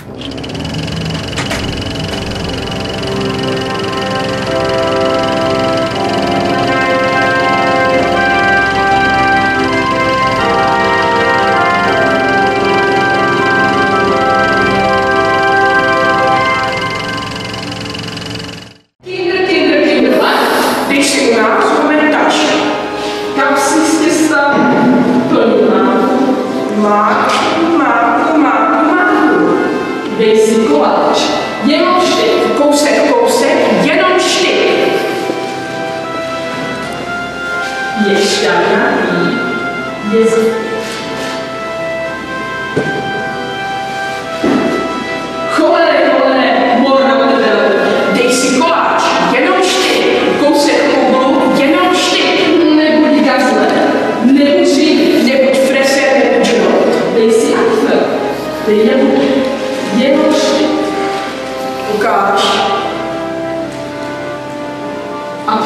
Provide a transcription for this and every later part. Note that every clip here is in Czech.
Dej si koláč, jenom štyk, kousek, jenom štyk. Je šťavnatý, je Cholere, morno tebe. Dej si koláč, jenom štyk, kousek koublu, jenom štyk. Nebuď gazle, nebuď freser, nebuď žrot. Dej si akve, dej nebuď. Jenom štyk. Ukáž. A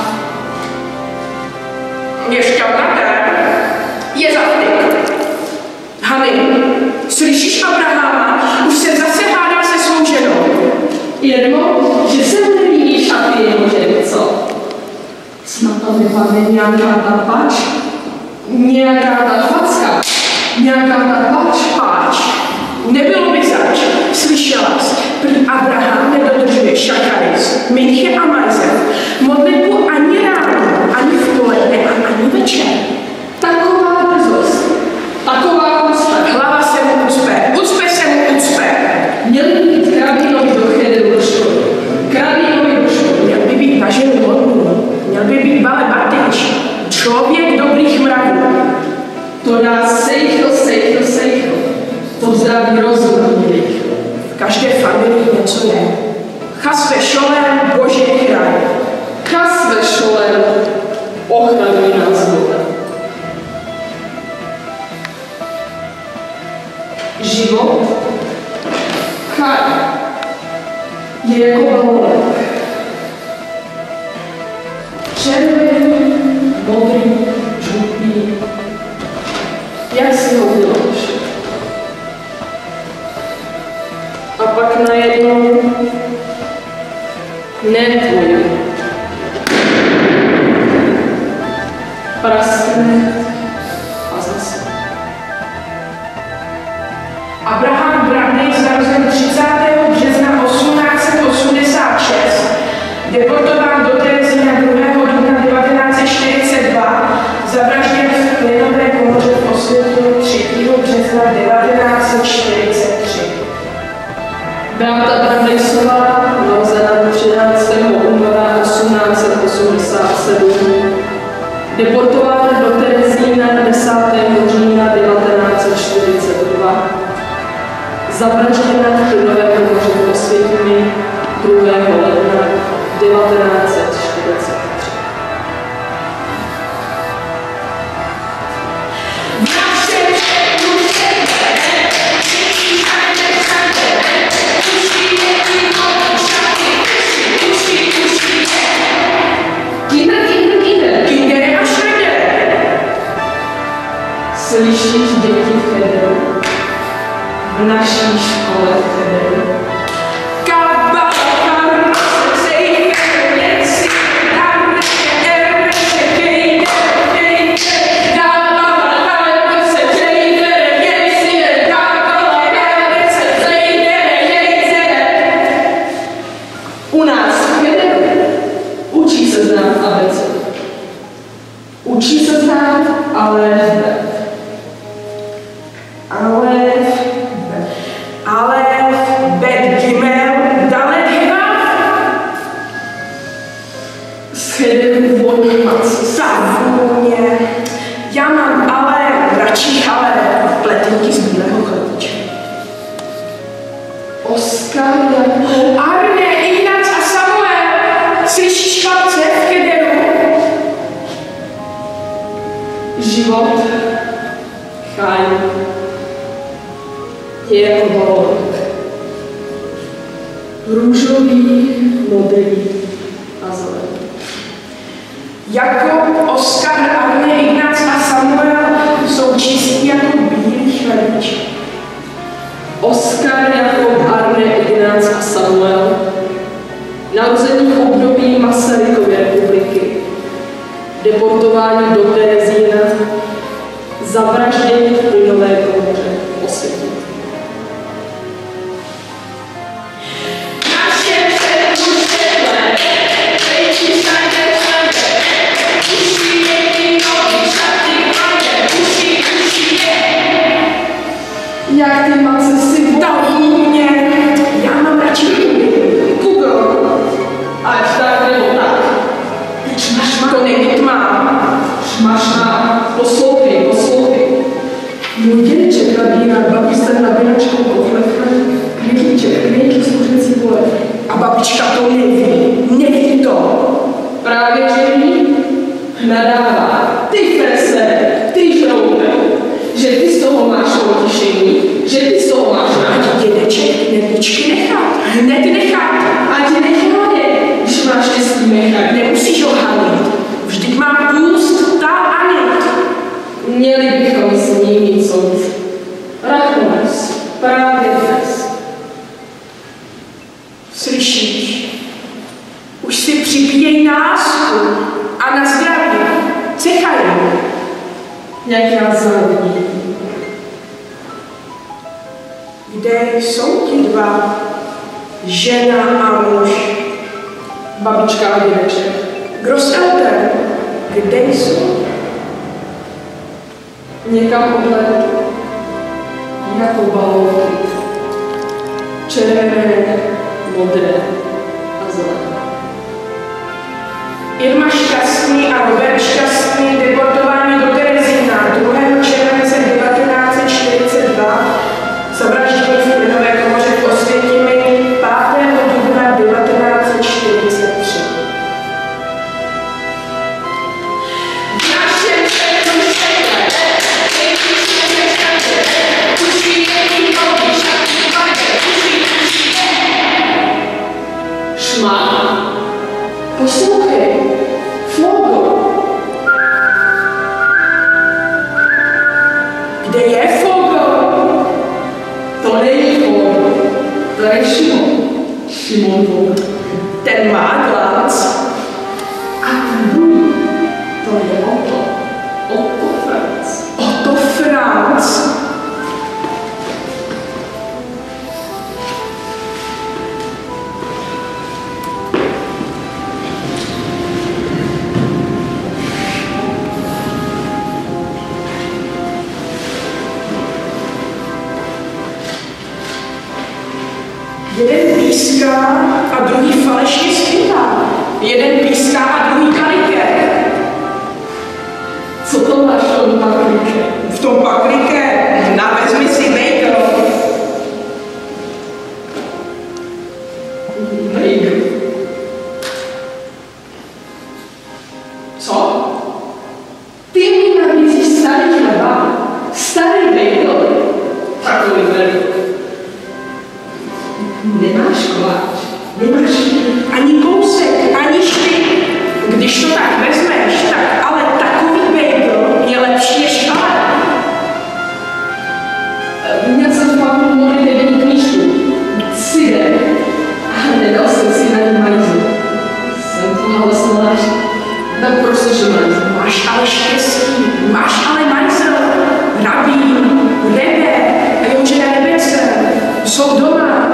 je šťavnaté. Je zavtyk. Hany, slyšíš Abraháma? Už se zase hádá se svou ženou. Jedno, že se mu nelíbíš a ty jeho ženy, co? Snad to nepadne nějaká ta pač? Nějaká ta facka? Nějaká ta páč? Nebylo by zač, slyšela jsi, prý Abraham nedodržuje šacharis, minche a majzev, modlitbu ani ráno, ani v poledne a ani večer. Taková drzost, taková úcta, hlava se mu ucpe se mu ucpe. Měl by být Krabínovi do Chederu do školy. Měl by být na ženu modlů, měl by být Bale Bartyč, člověk dobrých mravů. To dá sejcho. To zdraví rozum. V každé familii něco je. Chas ve šolem, Boží chrán. Chas ve šolem, ochraňuj nás Boha. Život, chaj, je jako balonek. Červený, modrý, žlutý. Jak si ho uděláš? A pak najednou ne tvůj. Praskne a zase. Abraham Brandej zarozen 30. března 1886, deportován do Terezína 2. dubna 1942, zavražděn v plynové komoře v Osvětu 3. března 1943. Beata Brandejsová, narozená 13. února 1887, deportována do Terezína 10. října 1942, zavražděna v plynové komoře v Osvětimi 2. ledna 1943. Slyšíš děti v Chederu? V naší škole v Chederu? U nás v Chederu učí se znát abecedy. Učí se znát, ale Bet Gimel Dalet Hivav. Z Chederu vodní mací, savůně. Já mám ale radši pletenky z bílého chlebíče. Oskar, Jakub, Arne, Ignác a Samuel. Slyšíš chlapce v Chederu? Život, chaj, je jako balonek. Růžový, modrý a zelený. Jakub, Oskar, Arne, Ignác a Samuel jsou čistí jako bílý chlebíček. Oskar, Jakub, Arne, Ignác a Samuel, narození v období Masarykovy republiky, deportování do Terezína, zavraždění v plynové komoře v Osvětí. Jak ty mace si volí mě? Já mám radši Google. Ať tak nebo tak. To není tmá. Šmašná. Poslouchej. Můj dědeček nabírá babičce nabíračkou koflefem, květíček z kuřecí pole. A babička to neví to. Právě že ví, nadává. Ty frese, ty žroupe, že ty z toho máš potěšení, že ty z toho máš ať dědeček nevíčky nechat. Hned nechat. Ať nechá je, když máš štěstí nechat. Nemusíš ho hanit. Vždyť má půst ta Anit. Měli bychom s ní mít soud. Rachnes, právě dnes. Slyšíš? Už si připíjej násku a na zdraví. Cechaj. Jak já závidím. Kde jsou ti dva? Žena a muž. Babička a dědeček. Großeltern, kde jsou? Někam odletu. Jako balónky. Červené, modré a zelené. Irma šťastný a Robert šťastný deportováni do Terezína 2. července 1942, zavraždění v plynové komoře v Osvětimi 5. dubna 1943. Šmá, poslouchej, Fogo. Kde je Fogo? To není Fogo, to je Šimon Fogo. Ten má glanc. A ten druhý, to je Otto Franz. Otto Franz. Jeden píská a druhý falešně zpívá. Jeden píská a druhý kaliké. Co to máš v tom paklíke? V tom paklíke? Vezmi si bagel. Bagel. Co? Ty mi nabízíš starý chleba? Starý bagel? Takový velik. Nemáš koláč, nemáš ani kousek, ani štyk. Když to tak vezmeš, tak ale takový bagel je lepší než ale. Měl jsem v papu modlitební knížku, Cide, a nedal jsem si na ní majzu. Jsem to hlasnováš, tak prostě, že majzu. Máš ale štěstí, máš ale majzel, rabín, Rebe a Jožena Rebece jsou doma.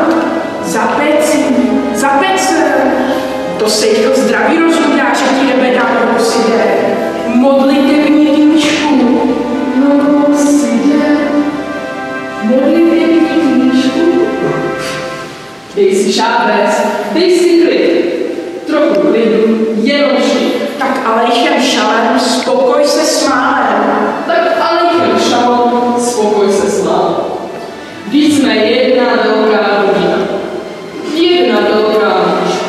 Za pecem. To se jich to zdraví rozhodá, že ti nebe dá do Side. Modlitební knížku. No, Side. Modlitební knížku. Dej si šábec, dej si klid. Trochu klidu, jenom šlik. Tak alechem šalem, spokoj se s málem. Tak alechem šalem, spokoj se s málem. Vždyť jsme jedna velká rodina. Jedna velká myška.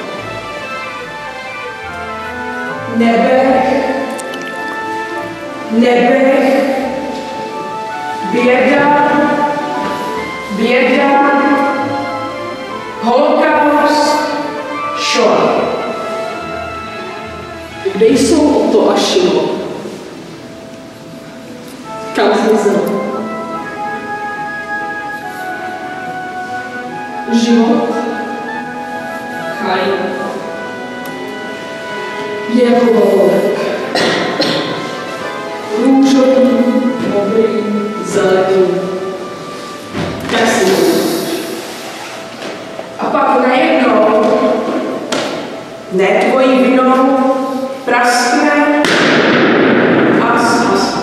Nebe, běda, holokaust, Shoah. Kde jsou Otto a Šimon? Kam zmizel? Život chaj je jako bobulek. Růžový, modrý, zelený. Jasný. A pak najednou, ne tvojí vinou, praskne a zhasne.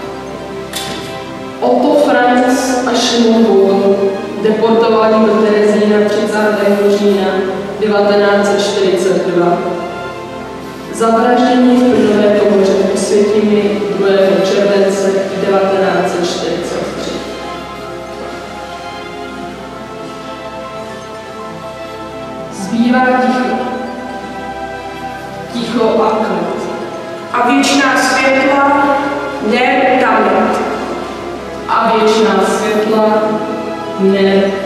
Otto Franz a Šimon Vogel deportování do Terezína 30. října 1942. Zavraždění v plynové komoře v Osvětimi 2. července 1943. Zbývá ticho. Ticho a klid. A věčná světla ne talent. A věčná světla ne